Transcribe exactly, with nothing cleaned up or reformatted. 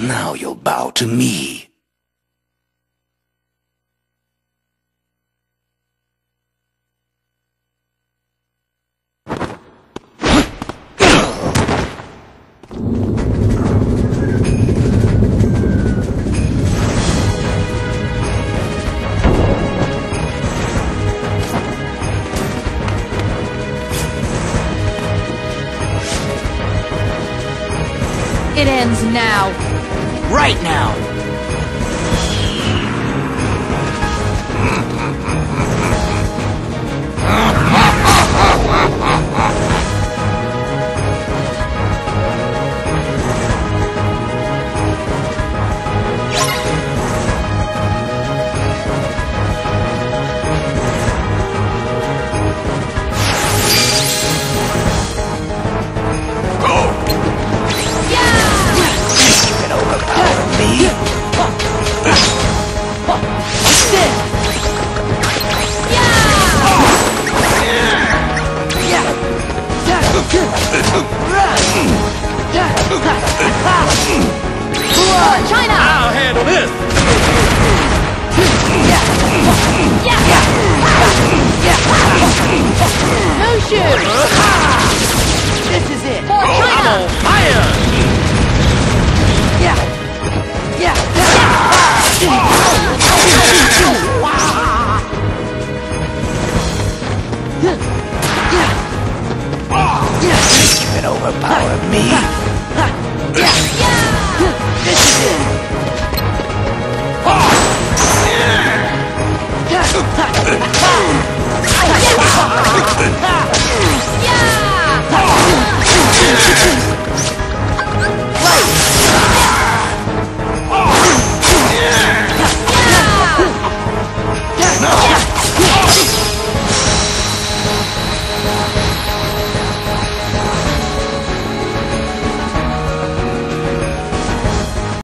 Now you'll bow to me. It ends now. Right now! China! I'll handle this! No shoes! This is it! For I'm China! on fire! Yeah! Yeah! You can overpower me.